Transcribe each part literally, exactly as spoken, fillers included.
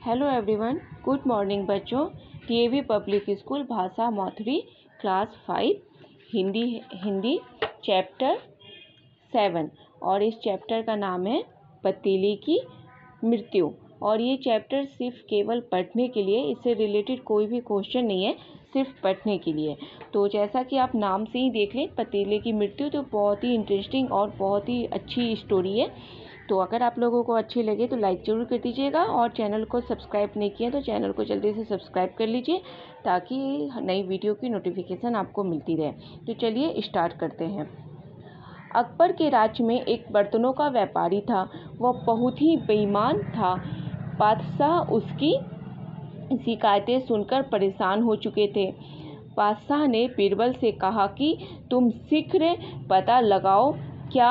Hello everyone, good morning बच्चों। TAV public school भाषा मौथरी class five Hindi Hindi chapter seven और इस चैप्टर का नाम है पतीले की मृत्यु। और ये चैप्टर सिर्फ केवल पढ़ने के लिए, इससे रिलेटेड कोई भी क्वेश्चन नहीं है, सिर्फ पढ़ने के लिए। तो जैसा कि आप नाम से ही देख लें, पतीले की मृत्यु, तो बहुत ही इंटरेस्टिंग और बहुत ही अच्छी स्टोरी है। तो अगर आप लोगों को अच्छी लगे तो लाइक ज़रूर कर दीजिएगा, और चैनल को सब्सक्राइब नहीं किया तो चैनल को जल्दी से सब्सक्राइब कर लीजिए ताकि नई वीडियो की नोटिफिकेशन आपको मिलती रहे। तो चलिए स्टार्ट करते हैं। अकबर के राज्य में एक बर्तनों का व्यापारी था। वह बहुत ही बेईमान था। बादशाह उसकी शिकायतें सुनकर परेशान हो चुके थे। बादशाह ने बीरबल से कहा कि तुम शीघ्र पता लगाओ क्या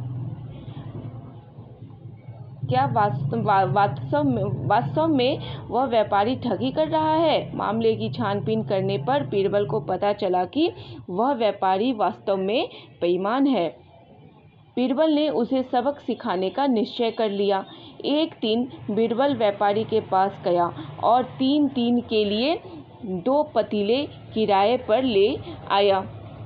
क्या वास्तव वास्तव में वास्तव में वह व्यापारी ठगी कर रहा है। मामले की छानबीन करने पर बीरबल को पता चला कि वह व्यापारी वास्तव में बेईमान है। बीरबल ने उसे सबक सिखाने का निश्चय कर लिया। एक दिन बीरबल व्यापारी के पास गया और तीन दिन के लिए दो पतीले किराए पर ले आया।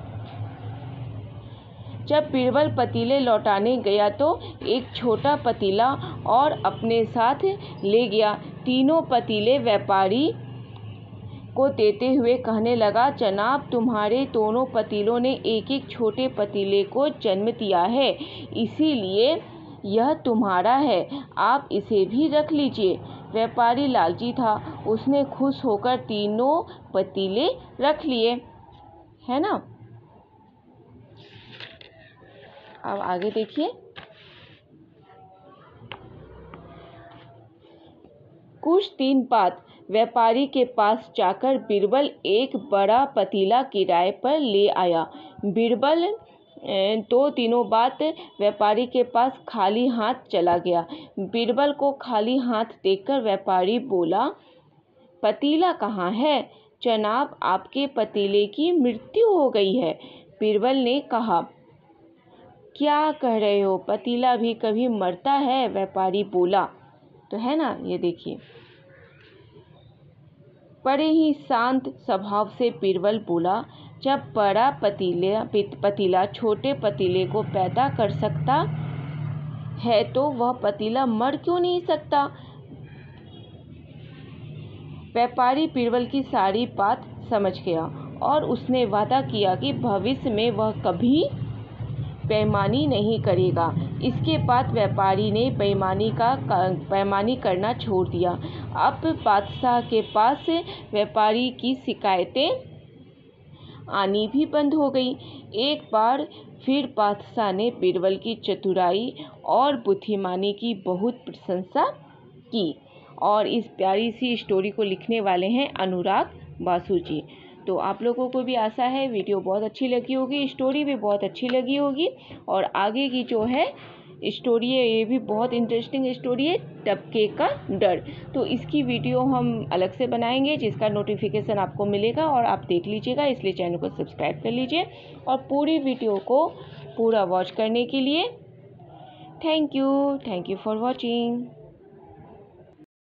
जब बीरबल पतीले लौटाने गया तो एक छोटा पतीला और अपने साथ ले गया। तीनों पतीले व्यापारी को देते हुए कहने लगा, जनाब, तुम्हारे दोनों पतीलों ने एक एक छोटे पतीले को जन्म दिया है, इसीलिए यह तुम्हारा है, आप इसे भी रख लीजिए। व्यापारी लालची था, उसने खुश होकर तीनों पतीले रख लिए, है ना। अब आगे देखिए। कुछ दिन बाद व्यापारी के पास जाकर बीरबल एक बड़ा पतीला किराए पर ले आया। बीरबल दो दिनों बाद व्यापारी के पास खाली हाथ चला गया। बीरबल को खाली हाथ देखकर व्यापारी बोला, पतीला कहाँ है? जनाब, आपके पतीले की मृत्यु हो गई है। बीरबल ने कहा, क्या कह रहे हो? पतीला भी कभी मरता है? व्यापारी बोला। तो है ना, ये देखिए। बड़े ही शांत स्वभाव से बीरबल बोला, जब बड़ा पतीला पतीला छोटे पतीले को पैदा कर सकता है तो वह पतीला मर क्यों नहीं सकता? व्यापारी बीरबल की सारी बात समझ गया और उसने वादा किया कि भविष्य में वह कभी बेईमानी नहीं करेगा। इसके बाद व्यापारी ने बेईमानी का बेईमानी करना छोड़ दिया। अब बादशाह के पास व्यापारी की शिकायतें आनी भी बंद हो गई। एक बार फिर बादशाह ने बीरबल की चतुराई और बुद्धिमानी की बहुत प्रशंसा की। और इस प्यारी सी स्टोरी को लिखने वाले हैं अनुराग बासु जी। तो आप लोगों को भी आशा है वीडियो बहुत अच्छी लगी होगी, स्टोरी भी बहुत अच्छी लगी होगी। और आगे की जो है स्टोरी है, ये भी बहुत इंटरेस्टिंग स्टोरी है, टपके का डर। तो इसकी वीडियो हम अलग से बनाएंगे जिसका नोटिफिकेशन आपको मिलेगा और आप देख लीजिएगा, इसलिए चैनल को सब्सक्राइब कर लीजिए। और पूरी वीडियो को पूरा वॉच करने के लिए thank you thank you for watching.